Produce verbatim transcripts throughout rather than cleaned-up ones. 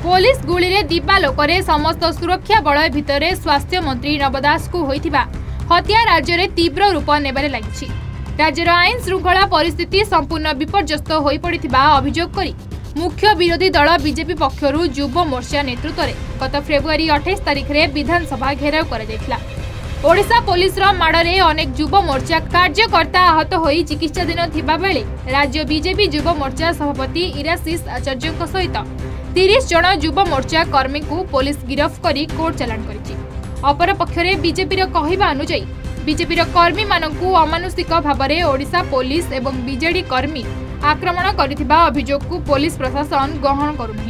Police गुली रे दिवालोकरे समस्त सुरक्षा बलय भितरे स्वास्थ्य मंत्री नव दास को होइथिबा हत्या राज्य रे तीव्र रूप नेबारे लागिछि। राज्यर आईन श्रृंखला परिस्थिति संपूर्ण विपर्यस्त होई पड़िथिबा अभियोग करी मुख्य विरोधी दल बीजेपी पक्षरु युव मोर्चा नेतृत्व में गत फेब्रुआरी अठाईस तारिख रे विधानसभा घेराव करा जायथिला। ओडिशा पुलिस रो माडरे अनेक युव मोर्चा कार्यकर्ता आहत होई चिकित्साधीन थिबा बेले राज्य बीजेपी युव मोर्चा सभापति इराशीष आचार्य सहित तीस जन युव मोर्चा कर्मी को पुलिस गिरफ्त करी कोर्ट चालाण करिछि। अपर पक्षरे बीजेपी रो कहिबा अनुसार बीजेपी रो कर्मी मानकु अमानुषिक भावरे ओडिशा पुलिस एवं बीजेडी कर्मी आक्रमण करिथिबा अभियोग को पुलिस प्रशासन ग्रहण करुनी।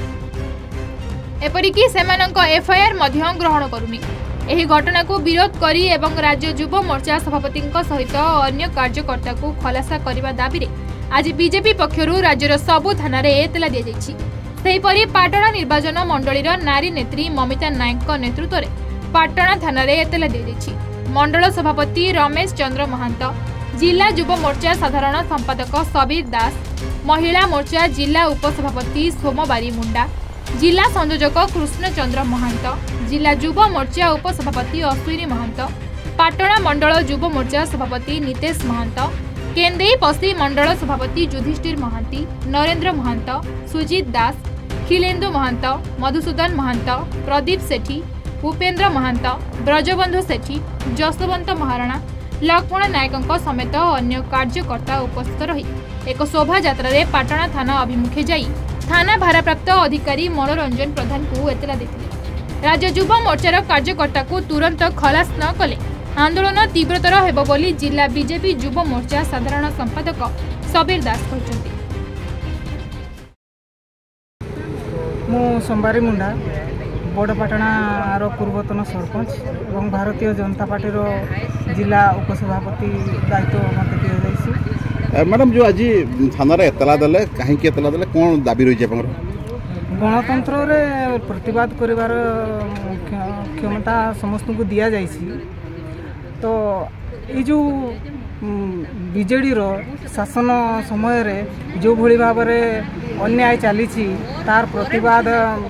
एपरिकी सेमानक एफआईआर मध्य ग्रहण करुनी। एही घटना को विरोध करी एवं राज्य युव मोर्चा सभापति सहित अन्य कार्यकर्ता को खलासा करने दाबी आज बीजेपी पक्षरु राज्यर सबु थाना रे एतला दिया जायछि। सेहीपरि पाटण निर्वाचन मंडलीर नारी नेत्री ममिता नायक नेतृत्व में पाटण थाना रे एतला दिया जायछि। मंडल सभापति रमेश चंद्र महांत, जिला युव मोर्चा साधारण संपादक सबीर दास, महिला मोर्चा जिला उपसभापति सोमवारी मुंडा, जिला संयोजक कृष्णचंद्र महांत, जिला युव मोर्चा उपसभापति अश्विनी महांत, पाटण मंडल युव मोर्चा सभापति नितेश महांत, केंदेई पश्चिम मंडल सभापति युधिष्ठिर महांती, नरेंद्र महांत, सुजीत दास, खिलेंदु महांत, मधुसूदन महांत, प्रदीप सेठी, उपेन्द्र महांत, ब्रजबंधु सेठी, जसवंत महाराणा, लक्ष्मण नायकों समेत अन्य कार्यकर्ता उपस्थित रही एक शोभा यात्रा रे पाटणा थाना अभिमुखे जाई थाना भारप्राप्त अधिकारी मनोरंजन प्रधान को एतला देथिले। राज्य युव मोर्चार कार्यकर्ता को तुरंत खलास न कले आंदोलन तीव्रतर हेबो बोली जिला बीजेपी युव मोर्चा साधारण संपादक सबीर दास कहते। मु सोमवारी मुंडा बड़पाटणार पूर्वतन सरपंच और भारतीय जनता पार्टी जिला उपसभापति दायित्व मत दि मैडम जो आज थाना एतला देले कहीं एतला देले कौन दाबी रही है? गणतंत्र रे प्रतिवाद करिवार क्षमता समस्त को दिया जाइछि। तो ये जो बीजेडी रो शासन समय रे जो भली भाव में अन्याय चली तार प्रतिवाद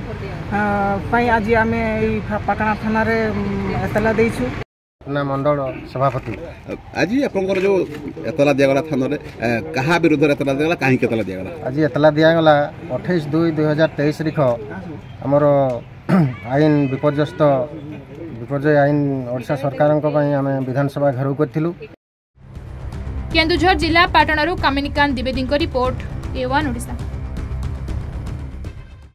आज आम पाटना थाना रे एतला देइछु। ना मंडल सभापति आज आपनकर जो एतला दिया गला थाना रे कहा विरुद्ध एतला दिया गला कहीं एतला दिया गला? आज एतला दिया गला अट्ठाईस दुई दुई हजार तेईस रिख आमर आईन विपर्यस्त विपर्यय आईन ओडिशा सरकार आम विधानसभा घेराव करथिलु। केन्दुझर जिला पाटणारू Kaminikant Dwivedi report A one Odisha.